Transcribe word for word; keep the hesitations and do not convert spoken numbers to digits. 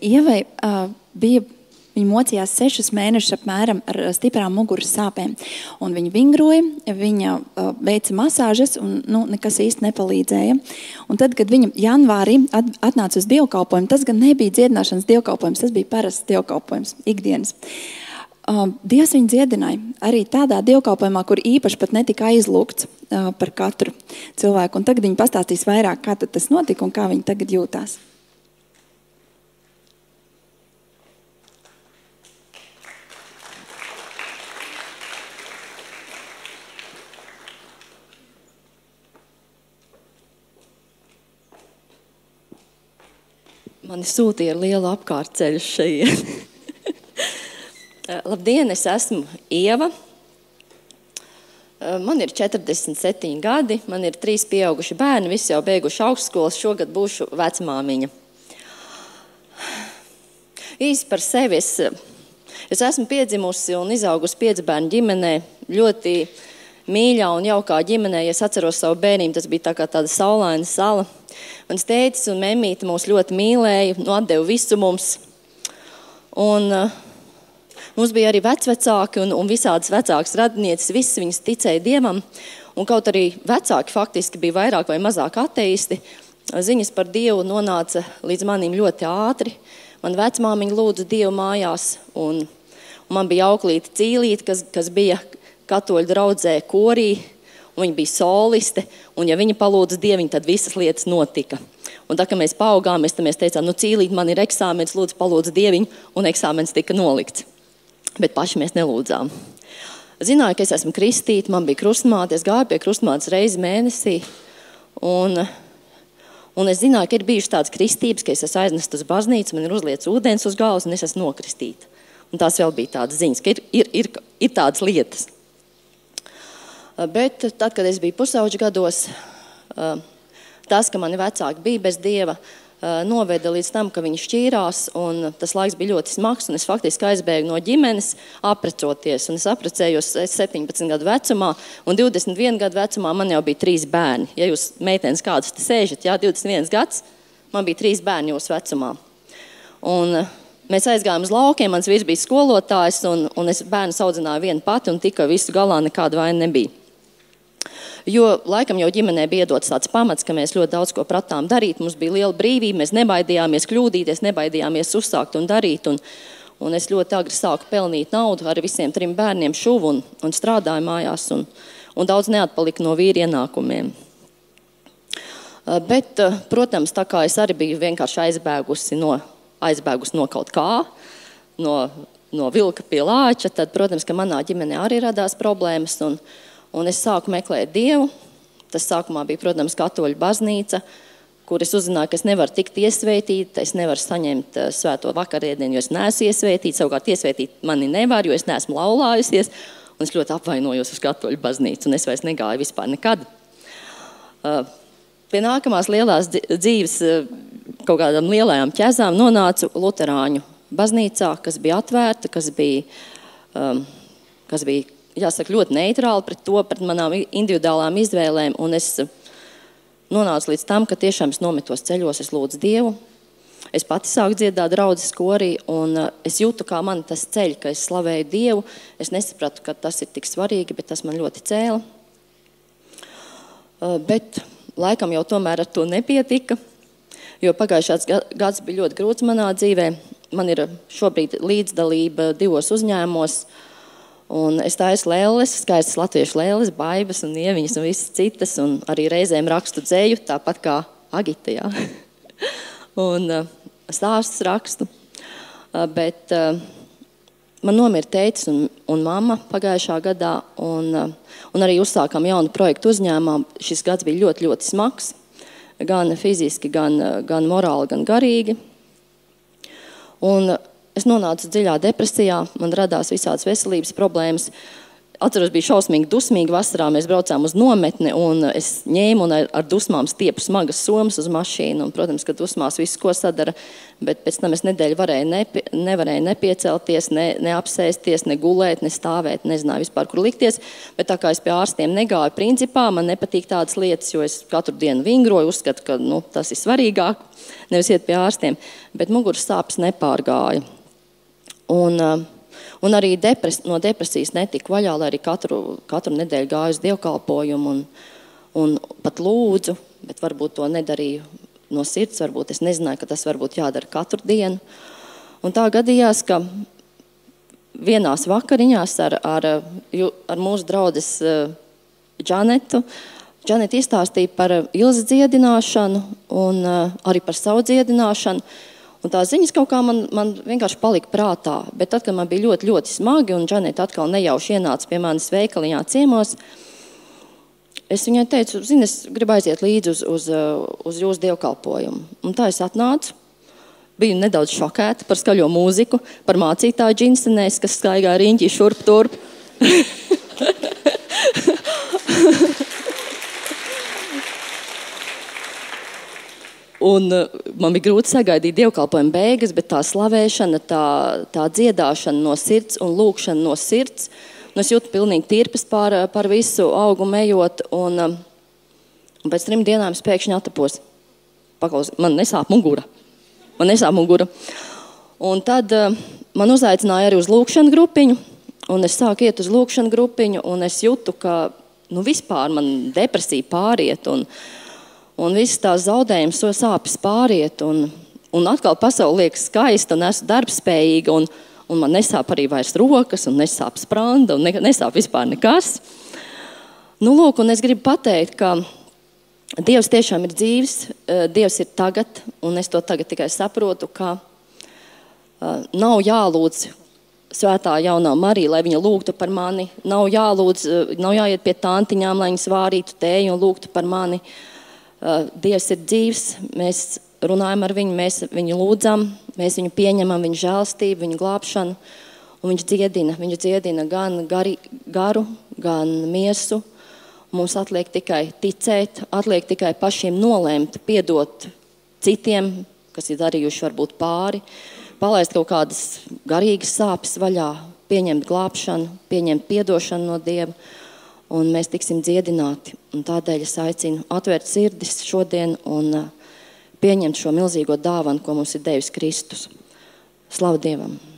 Ievai uh, bija, viņa mocījās sešus mēnešus apmēram ar stiprām muguras sāpēm. Un viņa vingroja, viņa uh, veica masāžas un nu, nekas īsti nepalīdzēja. Un tad, kad viņa janvārī at, atnāca uz dievkalpojumu, tas gan nebija dziedināšanas dievkalpojums, tas bija parasts dievkalpojums, ikdienas. Uh, Dievs viņu dziedināja arī tādā dievkalpojumā, kur īpaši pat netika aizlūgts uh, par katru cilvēku. Un tagad viņi pastāstīs vairāk, kā tad tas notika un kā viņi tagad jūtās. Mani sūtīja ar lielu apkārtceļu šeit. Labdien, es esmu Ieva. Man ir četrdesmit septiņi gadi, man ir trīs pieauguši bērni, visi jau beiguši augstskolas, šogad būšu vecmāmiņa. Īsi par sevi, es, es esmu piedzimusi un izaugusi piecbērnu ģimenē, ļoti mīļā un jaukā ģimenē. Ja es atceros savu bērnību, tas bija tā kā tāda saulaina sala. Mans tētis un memmīte mūs ļoti mīlēja, nu atdeva visu mums. Un uh, mums bija arī vecvecāki un, un visādas vecākas radinieces, visas viņas ticēja Dievam. Un kaut arī vecāki faktiski bija vairāk vai mazāk ateisti, ziņas par Dievu nonāca līdz manim ļoti ātri. Man vecmāmiņa lūdza Dievu mājās, un, un man bija auklīte Cīlīte, kas, kas bija katoļu draudzē korī, un viņa bija soliste, un ja viņa palūdza Dieviņu, tad visas lietas notika. Un tā, ka mēs paaugāmies, tad mēs teicām, nu Cīlīt, man ir eksāmens, lūdzu palūdza Dieviņu, un eksāmens tika nolikts. Bet paši mēs nelūdzām. Zināju, ka es esmu kristīta, man bija krustmāte, es gāju pie krustmātes reizi mēnesī, un, un es zināju, ka ir bijušas tādas kristības, ka es esmu aiznest uz baznīcu, man ir uzliets ūdens uz galvas, un es esmu nokristīta. Un tās vēl bija tādas ziņas, ka ir, ir, ir, ir tādas lietas. Bet tad, kad es biju pusauģu gados, tas, ka mani vecāki bija bez Dieva, noveda līdz tam, ka viņi šķīrās, un tas laiks bija ļoti smags, un es faktiski aizbēgu no ģimenes aprecoties, un es aprecējos septiņpadsmit gadu vecumā, un divdesmit vienu gadu vecumā man jau bija trīs bērni. Ja jūs meitenes kādus te sēžat, jā, divdesmit viens gads, man bija trīs bērni jūsu vecumā. Un mēs aizgājām uz laukiem, mans vīrs bija skolotājs, un, un es bērnu audzināju vienu pati, un tika visu galā nekāda vaina nebija. Jo laikam jau ģimenē bija iedots tāds pamats, ka mēs ļoti daudz ko pratām darīt, mums bija liela brīvība, mēs nebaidījāmies kļūdīties, nebaidījāmies uzsākt un darīt, un, un es ļoti agri sāku pelnīt naudu ar visiem trim bērniem šuvu un, un strādāju mājās, un, un daudz neatpalika no vīra ienākumiem. Bet, protams, tā kā es arī biju vienkārši aizbēgusi no, aizbēgusi no kaut kā, no, no vilka pie lāča, tad, protams, ka manā ģimenē arī radās problēmas, un Un es sāku meklēt Dievu. Tas sākumā bija, protams, katoļu baznīca, kur es uzzināju, ka es nevaru tikt iesvētīt, es nevaru saņemt uh, svēto vakarēdienu, jo es neesmu iesvētīt, savukārt iesvētīt mani nevar, jo es neesmu laulājusies, un es ļoti apvainojos uz katoļu baznīcu, un es vairs negāju vispār nekad. Uh, pie nākamās lielās dzīves uh, kaut kādām lielajām ķezām nonācu luterāņu baznīcā, kas bija atvērta, kas bija, um, kas bija jāsaka, ļoti neitrāli pret to, pret manām individuālām izvēlēm, un es nonācu līdz tam, ka tiešām es nometos ceļos, es lūdzu Dievu. Es pati sāku dziedāt draudzes korī, un es jūtu, kā man tas ceļ, ka es slavēju Dievu. Es nesapratu, ka tas ir tik svarīgi, bet tas man ļoti cēla. Bet laikam jau tomēr ar to nepietika, jo pagājušās gads bija ļoti grūts manā dzīvē. Man ir šobrīd līdzdalība divos uzņēmumos, un es taisu lēles, skaistas latviešu lēles, baibas un ieviņas un visas citas, un arī reizēm rakstu dzēju, tāpat kā Agita, jā. un uh, stāstus rakstu. Uh, bet uh, man nomira tētis un, un mamma pagājušā gadā, un, uh, un arī uzsākām jaunu projektu uzņēmumā. Šis gads bija ļoti, ļoti smags, gan fiziski, gan, gan morāli, gan garīgi. Un uh, es nonācu dziļā depresijā, man radās visādas veselības problēmas. Atceros, bija šausmīgi dusmīgi vasarā, mēs braucām uz nometni, un es ņēmu un ar, ar dusmām stiepu smagas somas uz mašīnu, un, protams, ka dusmās visu, ko sadara, bet pēc tam es nedēļu varēju nepi, nevarēju nepiecelties, ne, neapsēsties, ne gulēt, ne stāvēt, nezināju vispār, kur likties, bet tā kā es pie ārstiem negāju, principā man nepatīk tādas lietas, jo es katru dienu vingroju, uzskatu, ka nu, tas ir svarīgāk, nevis iet pie ārstiem, bet muguras sāpes nepārgāja. Un, Un arī depres, no depresijas netika vaļā, lai arī katru, katru nedēļu gāju uz dievkalpojumu un, un pat lūdzu, bet varbūt to nedarīju no sirds, varbūt es nezināju, ka tas varbūt jādara katru dienu. Un tā gadījās, ka vienās vakariņās ar, ar, ar mūsu draudzes Džanetu, Džaneta izstāstīja par Ilzes dziedināšanu un arī par savu dziedināšanu. Un tās ziņas kaut kā man, man vienkārši palika prātā. Bet tad, kad man bija ļoti, ļoti smagi, un Džaneta atkal nejauši ienāca pie manis veikaliņā ciemos, es viņai teicu, zini, es gribu aiziet līdzi uz, uz, uz jūsu dievkalpojumu. Un tā es atnācu, biju nedaudz šokēta par skaļo mūziku, par mācītāju džinsenēs, kas staigā riņķī šurp turp. Un man bija grūti sagaidīt dievkalpojumu beigas, bet tā slavēšana, tā, tā dziedāšana no sirds un lūkšana no sirds, un es jūtu pilnīgi tirpes par, par visu augumu ejot, un, un pēc trim dienām es pēkšņi atapos. Paklaus, man nesāp mugura. Man nesāp mugura. Un tad man uzaicināja arī uz lūkšanu grupiņu, un es sāku iet uz lūkšanu grupiņu, un es jūtu, ka nu, vispār man depresija pāriet, un Un viss tās zaudējums, so sāpes pāriet, un, un atkal pasaule liekas skaista, un esmu darbspējīga, un, un man nesāp arī vairs rokas, un nesāp spranda, un ne, nesāp vispār nekas. Nu, lūk, un es gribu pateikt, ka Dievs tiešām ir dzīves, Dievs ir tagad, un es to tagad tikai saprotu, ka uh, nav jālūdz Svētā jaunā Marija, lai viņa lūgtu par mani, nav jālūdz, nav jāiet pie tantiņām, lai viņas vārītu tēju un lūgtu par mani. Dievs ir dzīvs, mēs runājam ar viņu, mēs viņu lūdzam, mēs viņu pieņemam, viņu žēlstību, viņu glābšanu, un viņš dziedina, viņš dziedina gan gari, garu, gan miesu. Mums atliek tikai ticēt, atliek tikai pašiem nolēmt, piedot citiem, kas ir darījuši varbūt pāri, palaist kaut kādas garīgas sāpes vaļā, pieņemt glābšanu, pieņemt piedošanu no Dieva, un mēs tiksim dziedināti. Un tādēļ es aicinu atvērt sirdis šodien un pieņemt šo milzīgo dāvanu, ko mums ir devis Kristus. Slavu Dievam!